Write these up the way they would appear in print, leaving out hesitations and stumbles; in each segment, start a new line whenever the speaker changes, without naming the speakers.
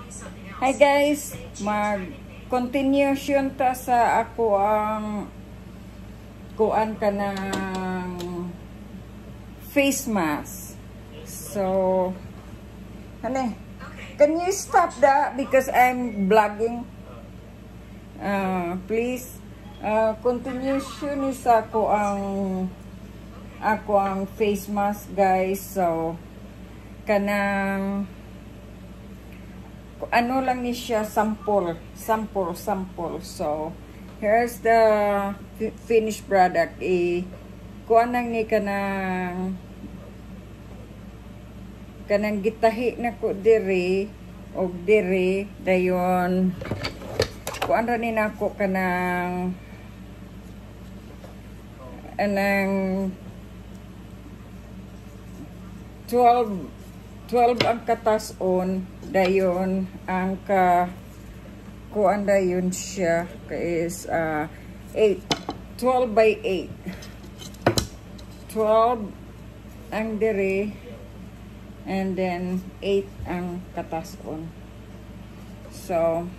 Hi guys, mag-continuation ta sa ako ang kuan ka ng face mask. So, can you stop that because I'm vlogging? Please, continuation is ako ang face mask guys. So, kanang ano lang ni siya, sample. So here's the finished product. Kuan nang ni kanang gitahi na ko diri og diri dayon kuan ra ni nako kanang anang 12 ang katas-on dayon ang kuan dayon siya is 12 by 8 12 ang diri and then 8 ang katas-on. So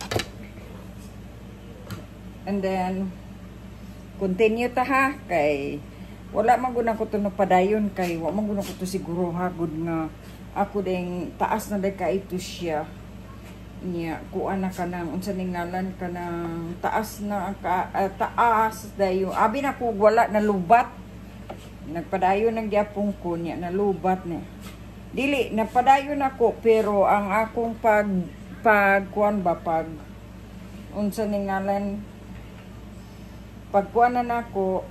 and then continue ta ha kay wala man gud ako to napadayon kay wa man gud ako to siguro hagod nga ako ding taas na day ka ito siya niya kuan na kanang unsa ning ngalan kanang taas na taas dayo abi na ko wala na lubat nagpadayon ng gyapon ko niya na lubat niya dili napadayon ako pero ang akong pag kuan ba pag unsa ning ngalan pagkuan na nako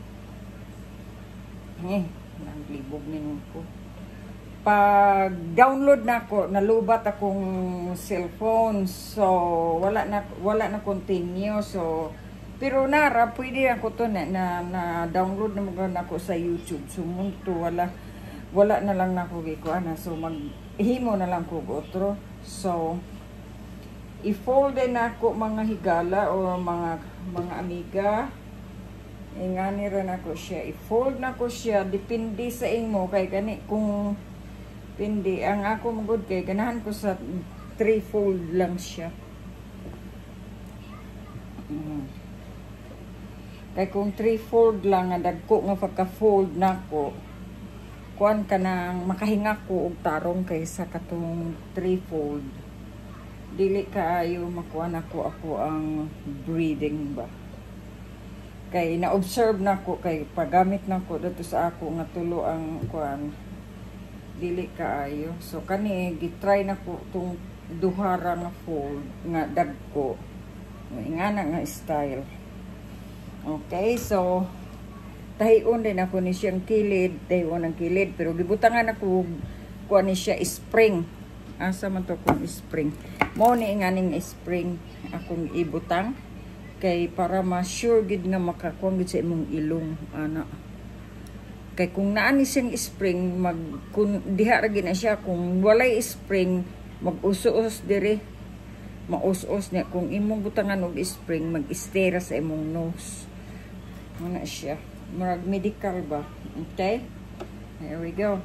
naglibog ninyo ko pag download nako nalubat akong cellphone so wala na continue so pero nara pwede ako to na download na mga nako sa YouTube so munto wala na lang nako gikuan so maghimo na lang ko otro so i-fold din ako mga higala o mga amiga ingani rin ako siya i-fold na ko siya depende sa imo kay gani kung pindi ang ako magud kay ganahan ko sa 3-fold lang siya kay kung 3-fold lang nga dagko nga pagka-fold nako kuan ka nang makahinga ko og tarong kaysa katong 3-fold dili kaayo makuan ako ang breathing ba kay na-observe nako kay paggamit nako dito sa ako nga tulo ang kuan dili kaayo so kani gitry nako tong duhara nga fold nga dagko ingana nga style okay so tahion din ako ni siyang kilid tahion ang kilid pero gibutangan ako kuan ni siya spring asa man to kung spring mo ni nganing spring akong ibutang kay para ma-sure gid nga makakuha gid sa imong ilong ana kay kung naani siyang spring kung diha ra gid na siya kung walay spring mag-us-us dire maus-us niya kung imong butangan og spring mag-stay ra sa imong nose ana siya murag medical ba okay here we go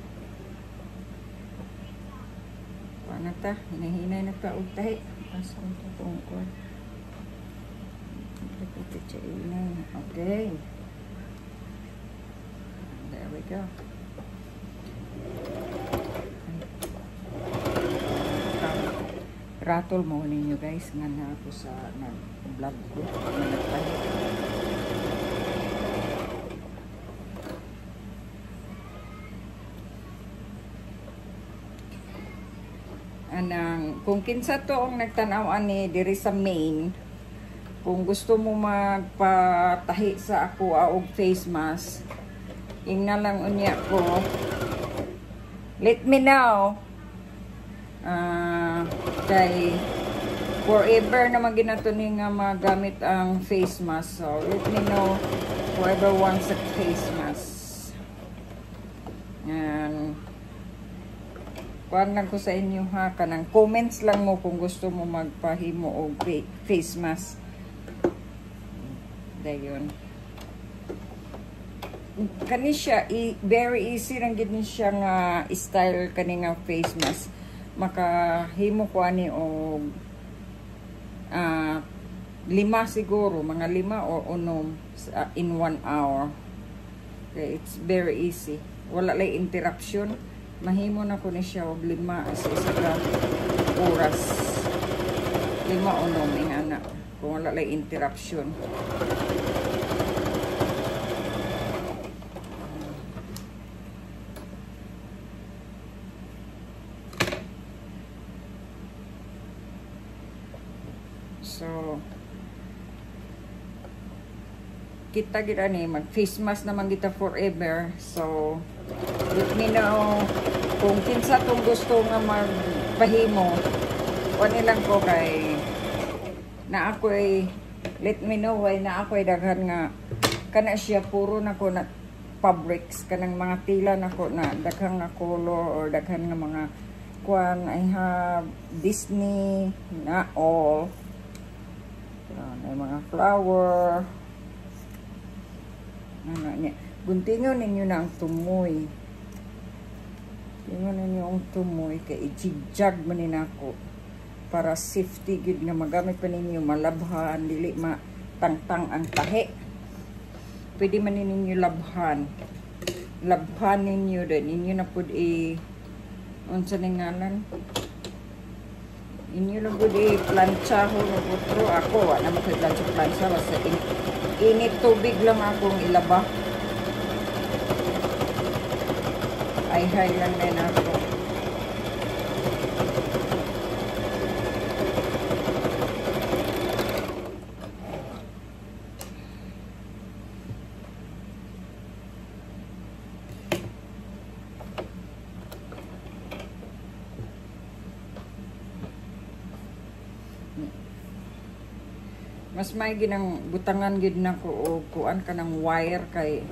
paano ta hinahinay na ta og tahi asa mo tong kuan okay there we go rattle mo ninyo guys nga na ako sa vlog ko anang kung kinsa to ang nagtanaw ani diri sa main kung gusto mo magpatahi sa ako og face mask ingna lang unya ko let me know kay forever naman ginato ni nga magamit ang face mask so let me know whoever wants a face mask and kuan lang ko sa inyo ha kanang comments lang mo kung gusto mo magpahimo og face mask dayon kani siya very easy lang gid ni siya nga style kani nga face mask makahimo ko ani og 5 siguro, mga 5 o 6 in 1 hour. Okay, it's very easy. Wala lay interruption. Mahimo na ko ni siya og 5 sa isa ka oras. 5 o 6 ingana. Kung wala lay interruption. So, kita gid ani mag face mask naman kita forever. So, let me know kung kinsa tong gusto nga magpahimo. Kuan lang ko kay na ako'y let me know why na ako'y daghan nga kana siya puro na ko na fabrics kanang mga tila na ko na daghang nga color or daghan nga mga kuan. I have Disney na all. May mga flower. Ano niya. Guntingon ninyo na ang tumoy. Guntingon ninyo ang tumoy. Kaya i-jigjag manin ako. Para safety gid nga magamit pa ninyo. Malabhan. Dili matangtang ang tahi. Pwede man ninyo labhan. Labhan ninyo. Then ninyo na po unsa ning ngalan? Inyo lang po plancha ho pero ako wala naman ko plancha basta init tubig lang akong ilaba ay high lang din ako. Mas may ginang butangan gid nako o kuan ka ng wire kay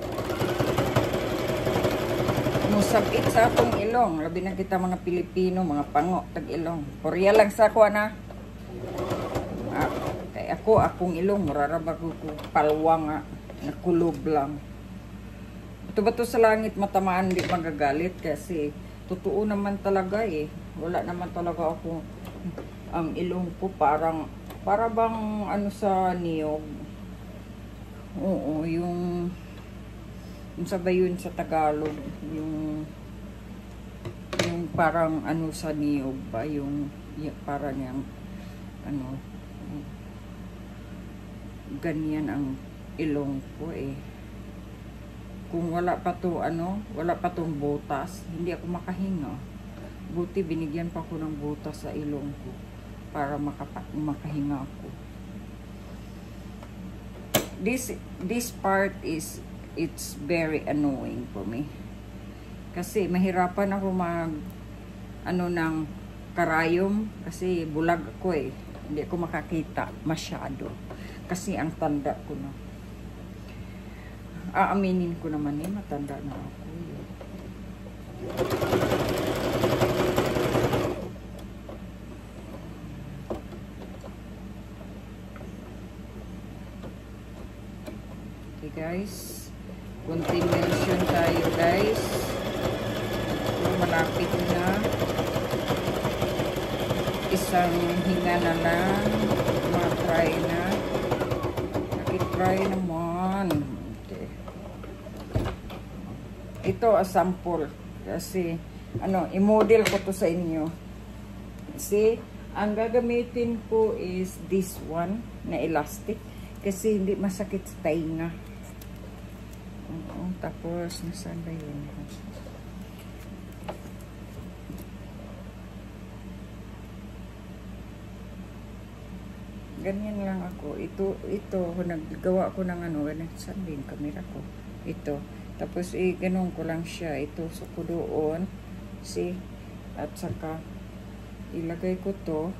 musabit sa akong ilong. Labi na kita mga Pilipino, mga pango tag ilong. Korea lang sa ko na. Kay akong ilong muraraba ko palwa nga nakulob lang. Bato-bato sa langit matamaan di magagalit kasi totoo naman talaga eh. Wala naman talaga ako ang ilong ko para bang ano sa niyog. Oo, yung sabay yun sa Tagalog, yung parang ano sa niyog ba, yung parang yung ano ganyan ang ilong ko eh. Kung wala pa to wala pa tong butas, hindi ako makahinga. Buti binigyan pa ko ng butas sa ilong ko para makahinga ako. This part it's very annoying for me. Kasi mahirapan ako ng karayom kasi bulag ako eh. Hindi ako makakita masyado. Kasi ang tanda ko na. Aaminin ko naman matanda na ako eh. Okay guys, continuation tayo guys. Malapit na, isang hinga na lang, try na, nakitry naman. Okay. Ito a sample kasi i-model ko to sa inyo. See, ang gagamitin ko is this one na elastic kasi hindi masakit sa tainga. Tapos, nasaan ba yun? Ganyan lang ako. Ito, naggawa ko ng saan ba yung camera ko? Ito. Tapos, ganun ko lang siya. Ito, so ko doon. See? At saka, ilagay ko to.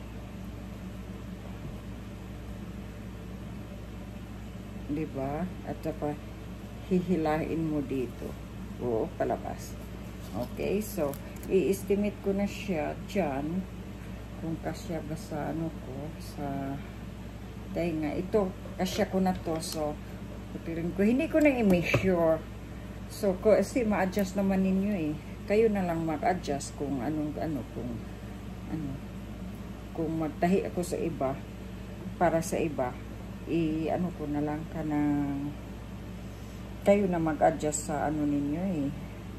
Diba? At saka, hihilahin mo dito. Oo, palabas. Okay, so, i-estimate ko na siya dyan. Kung kasya ba sa ko, sa tainga. Ito, kasya ko na to. So, putirin ko. Hindi ko na i-measure. So, kasi ma-adjust naman ninyo eh. Kayo na lang mag-adjust kung kung ano, kung magtahi ako sa iba, para sa iba, ano ko na lang ka ng, kayo na mag-adjust sa ano ninyo eh.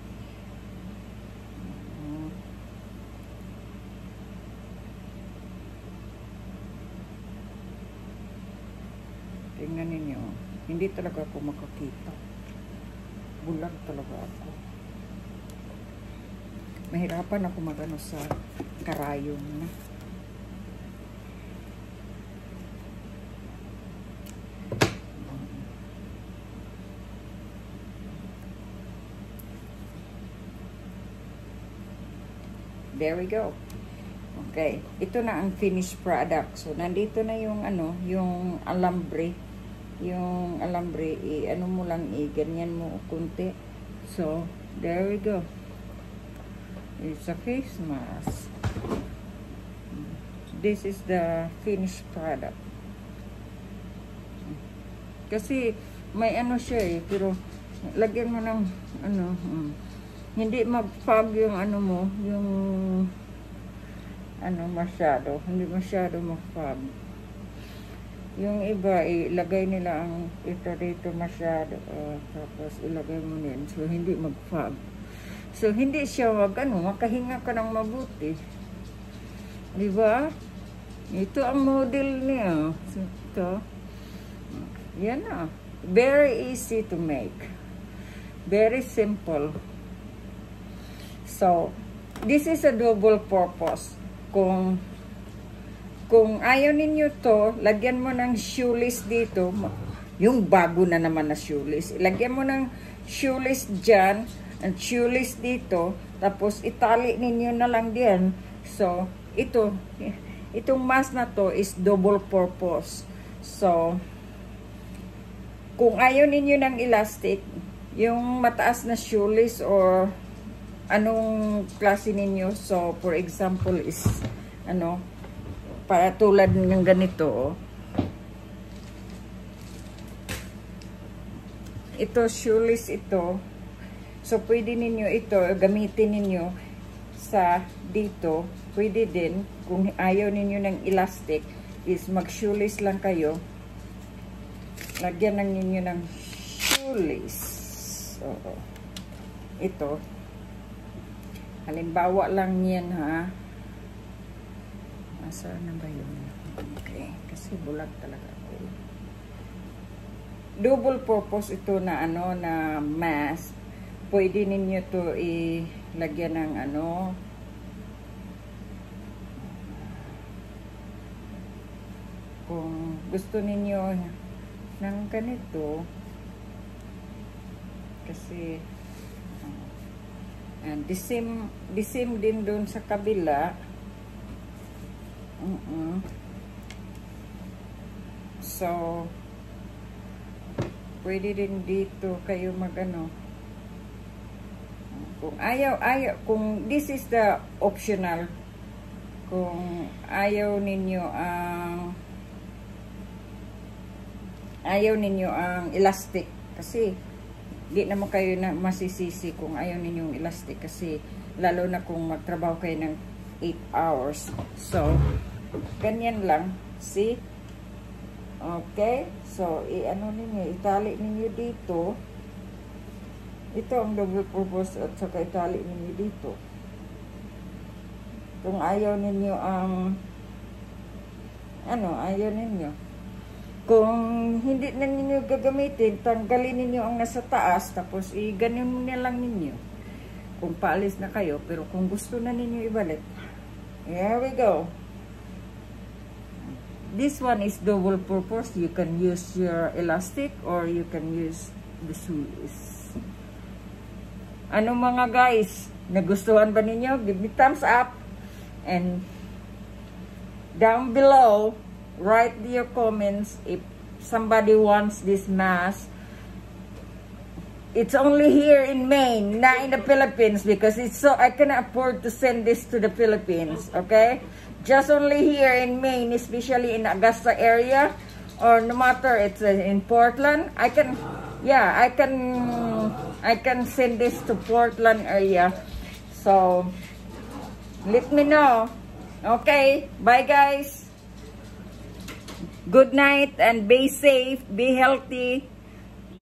Tingnan ninyo, hindi talaga ako makakita. Bulag talaga ako. Mahirapan ako magano sa karayom na. There we go. Okay, ito na ang finished product. So nandito na yung ano, yung alambre. Yung alambre, ano mo lang, ganyan mo kunti. So, there we go. It's a face mask. This is the finished product. Kasi may ano siya eh, pero lagyan mo ng ano, hindi mag-fog yung ano mo, yung ano masyado, hindi masyado mag-fog. Yung iba, ilagay nila ang ito dito masyado. Tapos ilagay mo din. So, hindi mag-fog. So, hindi siya makahinga ka ng mabuti. Diba? Ito ang model niya. So, ito. Yan na. Very easy to make. Very simple. So, this is a double purpose. Kung ayaw ninyo to, lagyan mo ng shoelace dito. Yung bago na naman na shoelace. Lagyan mo ng shoelace dyan. Ang shoelace dito. Tapos itali ninyo na lang din. So, itong mask na to is double purpose. So, kung ayaw ninyo ng elastic, yung mataas na shoelace or anong klase ninyo. So, for example is, para tulad ng ganito, ito, shoelace ito. So, pwede ninyo ito, gamitin ninyo sa dito. Pwede din, kung ayaw ninyo ng elastic, is mag-shoelace lang kayo. Lagyan lang ninyo ng shoelace. So, ito. Halimbawa lang yan, ha. Saan na ba yun? Okay. Kasi bulag talaga ako. Double purpose ito na na mask. Pwede ninyo to ilagyan ng kung gusto ninyo ng ganito, kasi and the same din doon sa kabila. So, pwede din dito kayo kung ayaw, kung this is the optional, kung ayaw ninyo ang elastic, kasi di naman kayo na masisisi kung ayaw ninyong elastic, kasi lalo na kung magtrabaho kayo ng 8 hours. So, ganyan lang. See? Okay? So, itali ninyo dito. Ito ang double purpose at saka itali ninyo dito. Kung ayaw ninyo ang ayaw ninyo. Kung hindi na ninyo gagamitin, tanggalin ninyo ang nasa taas, tapos ganyan na lang ninyo. Kung paalis na kayo, pero kung gusto na ninyo ibalik, here we go. This one is double purpose. You can use your elastic or you can use the shoelace. Ano mga guys, nagustuhan ba ninyo? Give me thumbs up. And down below, write your comments if somebody wants this mask. It's only here in Maine, not in the Philippines, because I cannot afford to send this to the Philippines, okay? Just only here in Maine, especially in Augusta area, or no matter it's in Portland, I can send this to Portland area. So, let me know Okay, bye guys. Good night and be safe, be healthy.